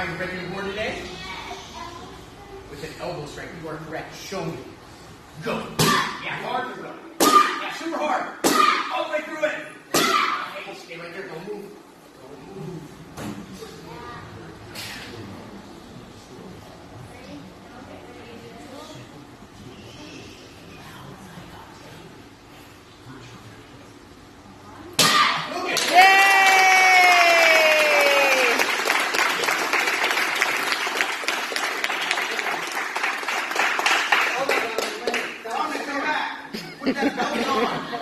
Are you breaking the board today? With an elbow strike, you are correct. Show me. Go. Yeah, hard or go. Yeah, super hard. All the way through it. Hey, stay right there. Don't move. Don't move. Put that belt on.